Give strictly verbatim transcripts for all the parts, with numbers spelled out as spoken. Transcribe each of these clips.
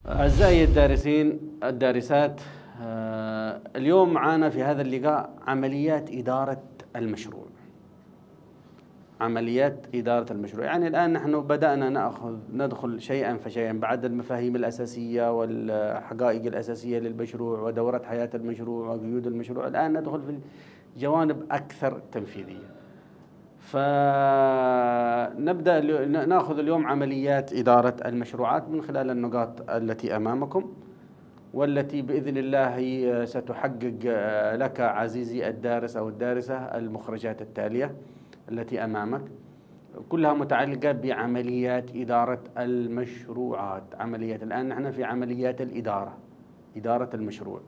أعزائي الدارسين الدارسات، آه، اليوم معنا في هذا اللقاء عمليات إدارة المشروع. عمليات إدارة المشروع، يعني الآن نحن بدأنا نأخذ ندخل شيئا فشيئا بعد المفاهيم الأساسية والحقائق الأساسية للمشروع ودورة حياة المشروع وقيود المشروع. الآن ندخل في جوانب أكثر تنفيذية. فنبدأ نأخذ اليوم عمليات إدارة المشروعات من خلال النقاط التي أمامكم، والتي بإذن الله هي ستحقق لك عزيزي الدارس أو الدارسة المخرجات التالية التي أمامك، كلها متعلقة بعمليات إدارة المشروعات. عمليات الآن نحن في عمليات الإدارة، إدارة المشروع.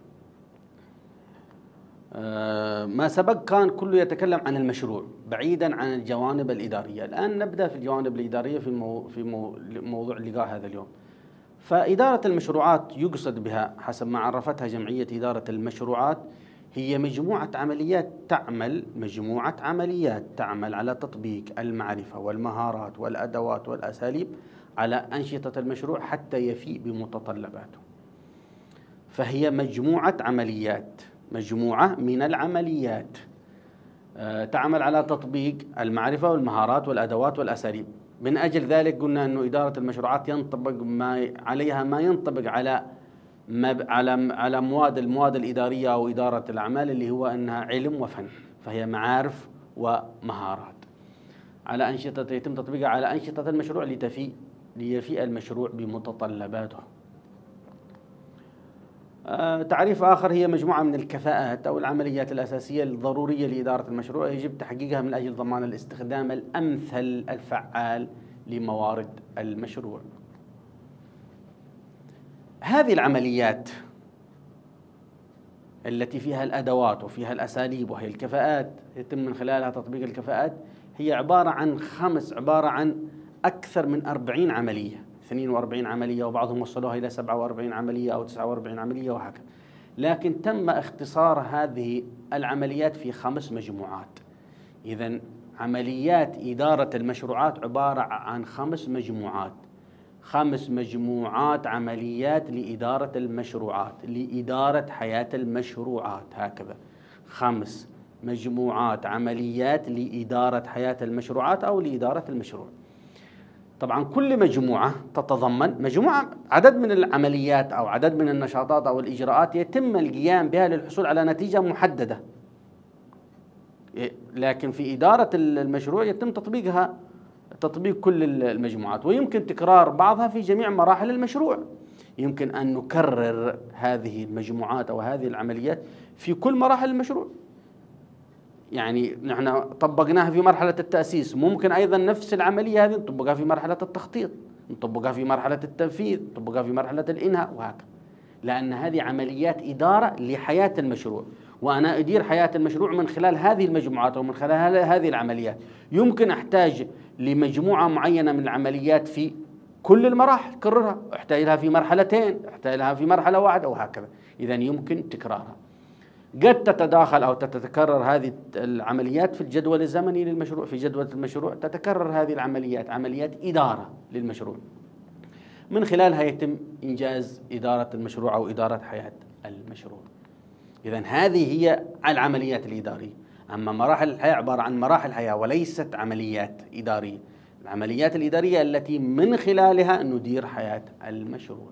ما سبق كان كله يتكلم عن المشروع بعيدا عن الجوانب الإدارية. الآن نبدأ في الجوانب الإدارية في مو في مو موضوع لقاء هذا اليوم. فإدارة المشروعات يقصد بها حسب ما عرفتها جمعية إدارة المشروعات هي مجموعة عمليات تعمل مجموعة عمليات تعمل على تطبيق المعرفة والمهارات والأدوات والأساليب على أنشطة المشروع حتى يفي بمتطلباته. فهي مجموعة عمليات مجموعة من العمليات تعمل على تطبيق المعرفة والمهارات والأدوات والأساليب. من أجل ذلك قلنا أن إدارة المشروعات ينطبق ما عليها ما ينطبق على ما على على مواد المواد الإدارية أو إدارة الأعمال، اللي هو أنها علم وفن، فهي معارف ومهارات على أنشطة يتم تطبيقها على أنشطة المشروع لتفي ليفي المشروع بمتطلباته. تعريف آخر هي مجموعة من الكفاءات أو العمليات الأساسية الضرورية لإدارة المشروع يجب تحقيقها من أجل ضمان الاستخدام الأمثل الفعال لموارد المشروع. هذه العمليات التي فيها الأدوات وفيها الأساليب وهي الكفاءات يتم من خلالها تطبيق الكفاءات، هي عبارة عن خمس عبارة عن أكثر من أربعين عملية، اثنين وأربعين عملية، وبعضهم وصلوها إلى سبعة وأربعين عملية أو تسعة وأربعين عملية وهكذا. لكن تم اختصار هذه العمليات في خمس مجموعات. إذن عمليات إدارة المشروعات عبارة عن خمس مجموعات خمس مجموعات عمليات لإدارة المشروعات، لإدارة حياة المشروعات، هكذا خمس مجموعات عمليات لإدارة حياة المشروعات أو لإدارة المشروع. طبعا كل مجموعة تتضمن مجموعة عدد من العمليات أو عدد من النشاطات أو الإجراءات يتم القيام بها للحصول على نتيجة محددة، لكن في إدارة المشروع يتم تطبيقها تطبيق كل المجموعات، ويمكن تكرار بعضها في جميع مراحل المشروع. يمكن أن نكرر هذه المجموعات أو هذه العمليات في كل مراحل المشروع. يعني نحن طبقناها في مرحلة التأسيس، ممكن أيضا نفس العملية هذه نطبقها في مرحلة التخطيط، نطبقها في مرحلة التنفيذ، نطبقها في مرحلة الإنهاء وهكذا، لأن هذه عمليات إدارة لحياة المشروع، وأنا أدير حياة المشروع من خلال هذه المجموعات ومن خلال هذه العمليات. يمكن أحتاج لمجموعة معينة من العمليات في كل المراحل كررها، أحتاج لها في مرحلتين، أحتاج لها في مرحلة واحدة وهكذا. إذن يمكن تكرارها. قد تتداخل أو تتكرر هذه العمليات في الجدول الزمني للمشروع، في جدول المشروع تتكرر هذه العمليات، عمليات إدارة للمشروع، من خلالها يتم إنجاز إدارة المشروع أو إدارة حياة المشروع. إذن هذه هي العمليات الإدارية. أما مراحل الحياة عبارة عن مراحل حياة وليست عمليات إدارية. العمليات الإدارية التي من خلالها ندير حياة المشروع.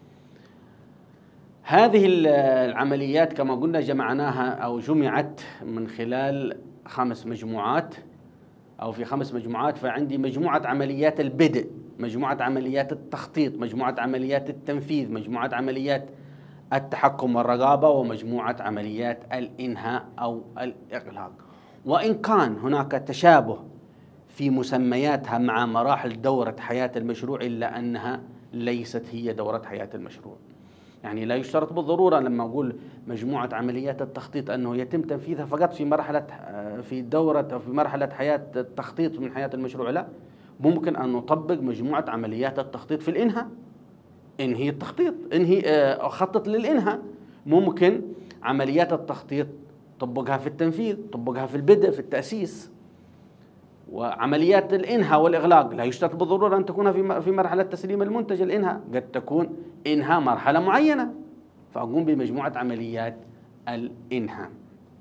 هذه العمليات كما قلنا جمعناها أو جمعت من خلال خمس مجموعات أو في خمس مجموعات. فعندي مجموعة عمليات البدء، مجموعة عمليات التخطيط، مجموعة عمليات التنفيذ، مجموعة عمليات التحكم والرقابة، ومجموعة عمليات الإنهاء أو الإغلاق. وإن كان هناك تشابه في مسمياتها مع مراحل دورة حياة المشروع، إلا أنها ليست هي دورة حياة المشروع. يعني لا يشترط بالضرورة لما أقول مجموعة عمليات التخطيط أنه يتم تنفيذها فقط في مرحلة في دورة أو في مرحلة حياة التخطيط من حياة المشروع، لا، ممكن أن نطبق مجموعة عمليات التخطيط في الإنهاء، انهي التخطيط، انهي خطط للإنهاء. ممكن عمليات التخطيط طبقها في التنفيذ، طبقها في البدء، في التأسيس. وعمليات الإنهاء والإغلاق لا يشترط بالضرورة أن تكون في في مرحلة تسليم المنتج الإنهاء، قد تكون إنهاء مرحلة معينة، فأقوم بمجموعة عمليات الإنهاء.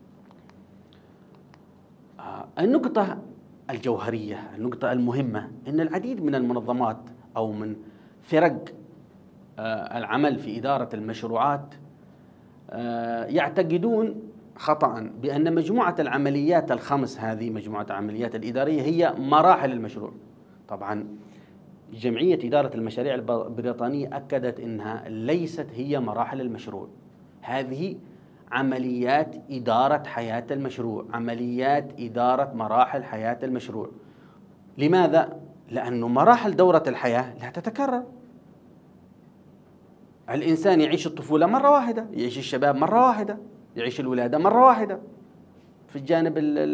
النقطة الجوهرية، النقطة المهمة، أن العديد من المنظمات أو من فرق العمل في إدارة المشروعات يعتقدون خطأ بأن مجموعة العمليات الخمس هذه، مجموعة العمليات الإدارية، هي مراحل المشروع. طبعا جمعية إدارة المشاريع البريطانية أكدت أنها ليست هي مراحل المشروع، هذه عمليات إدارة حياة المشروع، عمليات إدارة مراحل حياة المشروع. لماذا؟ لأنه مراحل دورة الحياة لا تتكرر. الإنسان يعيش الطفولة مرة واحدة، يعيش الشباب مرة واحدة، يعيش الولادة مرة واحدة في الجانب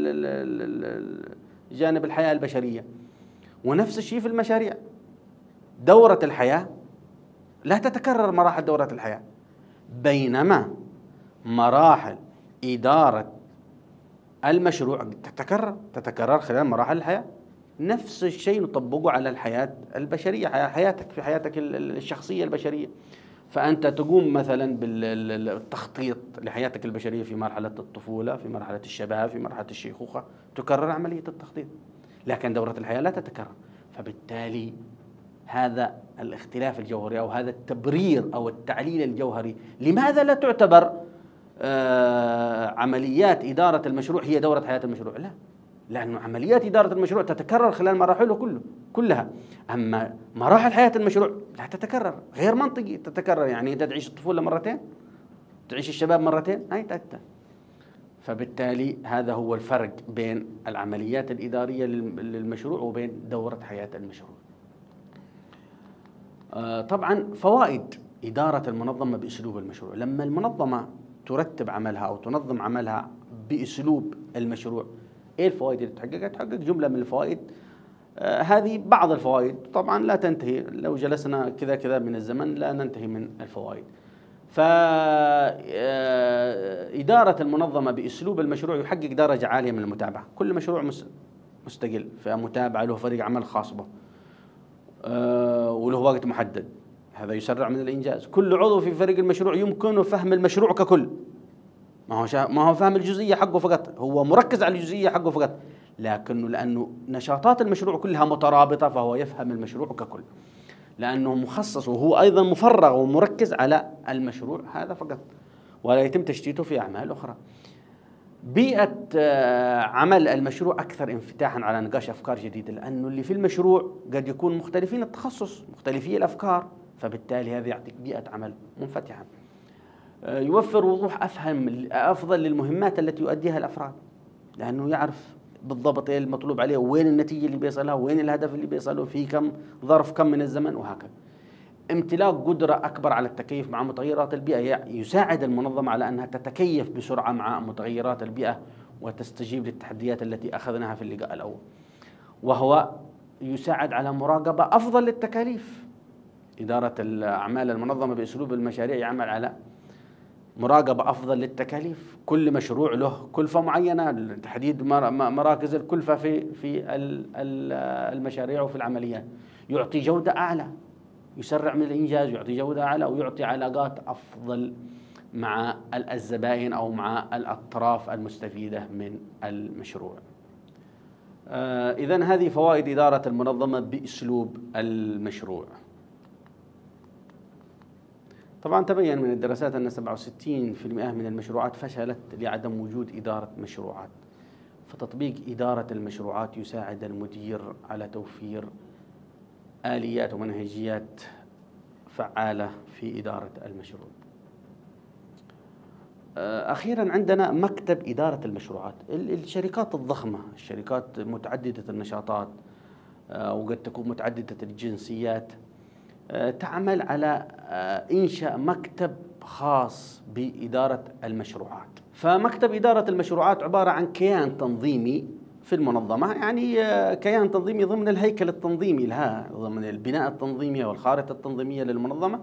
جانب الحياة البشرية، ونفس الشيء في المشاريع. دورة الحياة لا تتكرر مراحل دورة الحياة، بينما مراحل إدارة المشروع تتكرر تتكرر خلال مراحل الحياة. نفس الشيء نطبقه على الحياة البشرية، حياتك في حياتك الشخصية البشرية. فأنت تقوم مثلا بالتخطيط لحياتك البشرية في مرحلة الطفولة، في مرحلة الشباب، في مرحلة الشيخوخة، تكرر عملية التخطيط، لكن دورة الحياة لا تتكرر. فبالتالي هذا الاختلاف الجوهري أو هذا التبرير أو التعليل الجوهري لماذا لا تعتبر آه عمليات إدارة المشروع هي دورة حياة المشروع، لا، لأنه عمليات إدارة المشروع تتكرر خلال مراحله كله كلها. أما مراحل حياة المشروع لا تتكرر، غير منطقي تتكرر. يعني أنت تعيش الطفولة مرتين، تعيش الشباب مرتين، هاي تأتى. فبالتالي هذا هو الفرق بين العمليات الإدارية للمشروع وبين دورة حياة المشروع. آه طبعا فوائد إدارة المنظمة بأسلوب المشروع. لما المنظمة ترتب عملها أو تنظم عملها بأسلوب المشروع، إيه الفوائد اللي تحققها؟ تحقق جملة من الفوائد. آه هذه بعض الفوائد، طبعا لا تنتهي، لو جلسنا كذا كذا من الزمن لا ننتهي من الفوائد. فإدارة المنظمة بأسلوب المشروع يحقق درجة عالية من المتابعة. كل مشروع مستقل، فمتابعة له فريق عمل خاص به أه وله وقت محدد، هذا يسرع من الإنجاز. كل عضو في فريق المشروع يمكنه فهم المشروع ككل، ما هو ما هو فهم الجزئية حقه فقط، هو مركز على الجزئية حقه فقط، لكنه لأنه نشاطات المشروع كلها مترابطة فهو يفهم المشروع ككل، لأنه مخصص وهو أيضا مفرغ ومركز على المشروع هذا فقط، ولا يتم تشتيته في أعمال أخرى. بيئة عمل المشروع أكثر انفتاحا على نقاش أفكار جديدة، لأنه اللي في المشروع قد يكون مختلفين التخصص، مختلفي الأفكار، فبالتالي هذا يعطيك بيئة عمل منفتحة. يوفر وضوح أفهم أفضل للمهمات التي يؤديها الأفراد، لأنه يعرف بالضبط ايه المطلوب عليه، وين النتيجة اللي بيصلها، وين الهدف اللي بيصله، في كم ظرف كم من الزمن، وهكذا. امتلاك قدرة أكبر على التكيف مع متغيرات البيئة، يساعد المنظمة على أنها تتكيف بسرعة مع متغيرات البيئة وتستجيب للتحديات التي أخذناها في اللقاء الأول. وهو يساعد على مراقبة أفضل للتكاليف. إدارة الأعمال المنظمة بأسلوب المشاريع يعمل على مراقبة أفضل للتكاليف، كل مشروع له كلفة معينة، تحديد مراكز الكلفة في في المشاريع وفي العمليات، يعطي جودة أعلى، يسرع من الإنجاز، يعطي جودة أعلى، ويعطي علاقات أفضل مع الزبائن أو مع الأطراف المستفيدة من المشروع. آه إذن هذه فوائد إدارة المنظمة بأسلوب المشروع. طبعا تبين من الدراسات أن سبعة وستين بالمئة من المشروعات فشلت لعدم وجود إدارة مشروعات، فتطبيق إدارة المشروعات يساعد المدير على توفير آليات ومنهجيات فعالة في إدارة المشروع. أخيرا عندنا مكتب إدارة المشروعات. الشركات الضخمة، الشركات متعددة النشاطات وقد تكون متعددة الجنسيات، تعمل على إنشاء مكتب خاص بإدارة المشروعات. فمكتب إدارة المشروعات عبارة عن كيان تنظيمي في المنظمة، يعني كيان تنظيمي ضمن الهيكل التنظيمي لها، ضمن البناء التنظيمي والخارطة التنظيمية للمنظمة.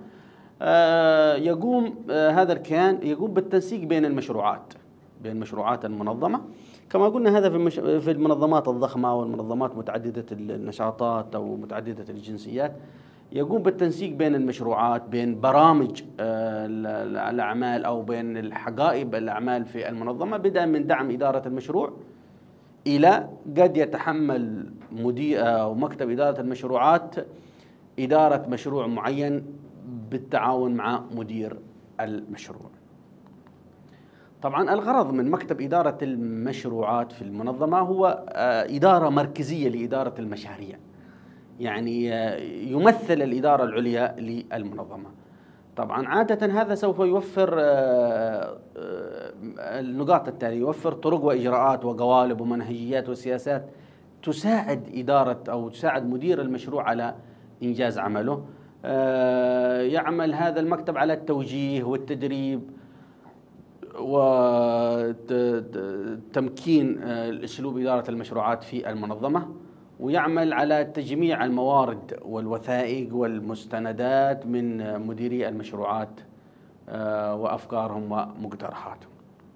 يقوم هذا الكيان يقوم بالتنسيق بين المشروعات، بين مشروعات المنظمة، كما قلنا هذا في المش... في المنظمات الضخمة والمنظمات متعددة النشاطات أو متعددة الجنسيات، يقوم بالتنسيق بين المشروعات، بين برامج الأعمال أو بين الحقائب الأعمال في المنظمة، بدءا من دعم إدارة المشروع إلى قد يتحمل مدير أو مكتب إدارة المشروعات إدارة مشروع معين بالتعاون مع مدير المشروع. طبعا الغرض من مكتب إدارة المشروعات في المنظمة هو إدارة مركزية لإدارة المشاريع، يعني يمثل الإدارة العليا للمنظمة. طبعا عادة هذا سوف يوفر النقاط التالية: يوفر طرق وإجراءات وقوالب ومنهجيات وسياسات تساعد إدارة أو تساعد مدير المشروع على إنجاز عمله. يعمل هذا المكتب على التوجيه والتدريب وتمكين أسلوب إدارة المشروعات في المنظمة، ويعمل على تجميع الموارد والوثائق والمستندات من مديري المشروعات وأفكارهم ومقترحاتهم.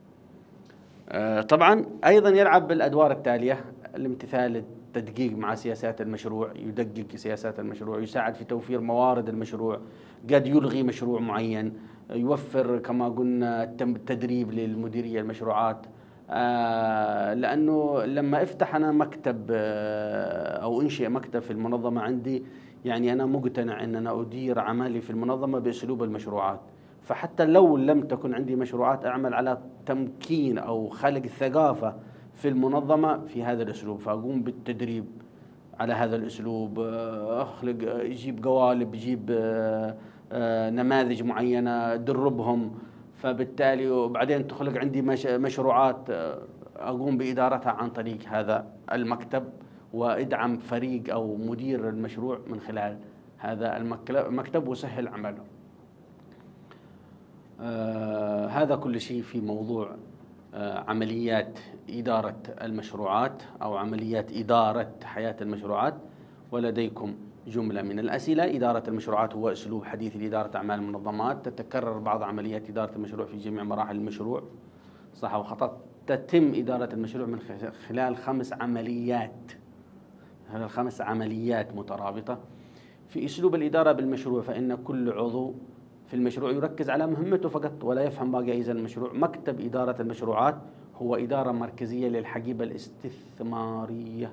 طبعا أيضا يلعب بالأدوار التالية: الامتثال، التدقيق مع سياسات المشروع، يدقق سياسات المشروع، يساعد في توفير موارد المشروع، قد يلغي مشروع معين، يوفر كما قلنا التدريب للمديرية المشروعات. آه لأنه لما افتح أنا مكتب آه أو انشئ مكتب في المنظمة عندي، يعني أنا مقتنع أن أنا أدير عملي في المنظمة بأسلوب المشروعات، فحتى لو لم تكن عندي مشروعات أعمل على تمكين أو خلق الثقافة في المنظمة في هذا الأسلوب، فأقوم بالتدريب على هذا الأسلوب، أخلق يجيب قوالب، يجيب آه آه نماذج معينة دربهم، فبالتالي وبعدين تخلق عندي مشروعات أقوم بإدارتها عن طريق هذا المكتب، وادعم فريق أو مدير المشروع من خلال هذا المكتب وسهل عمله. آه هذا كل شيء في موضوع آه عمليات إدارة المشروعات أو عمليات إدارة حياة المشروعات. ولديكم جملة من الأسئلة: إدارة المشروعات هو أسلوب حديث لإدارة أعمال المنظمات، تتكرر بعض عمليات إدارة المشروع في جميع مراحل المشروع. صح أو خطأ؟ تتم إدارة المشروع من خلال خمس عمليات، هذه الخمس عمليات مترابطة. في أسلوب الإدارة بالمشروع فإن كل عضو في المشروع يركز على مهمته فقط ولا يفهم باقي أجزاء المشروع. مكتب إدارة المشروعات هو إدارة مركزية للحقيبة الاستثمارية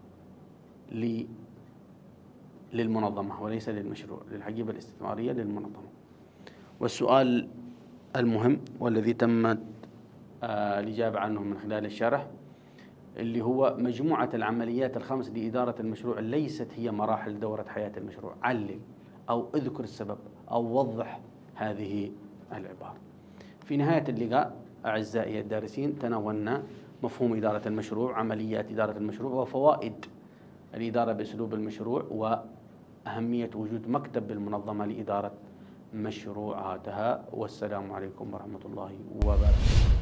للمنظمة وليس للمشروع، للحقيبة الاستثمارية للمنظمة. والسؤال المهم والذي تمت آه الإجابة عنه من خلال الشرح، اللي هو مجموعة العمليات الخمس لإدارة المشروع ليست هي مراحل دورة حياة المشروع. علل أو اذكر السبب أو وضح هذه العبارة. في نهاية اللقاء أعزائي الدارسين تناولنا مفهوم إدارة المشروع، عمليات إدارة المشروع، وفوائد الإدارة بأسلوب المشروع، وأهمية وجود مكتب بالمنظمة لإدارة مشروعاتها. والسلام عليكم ورحمة الله وبركاته.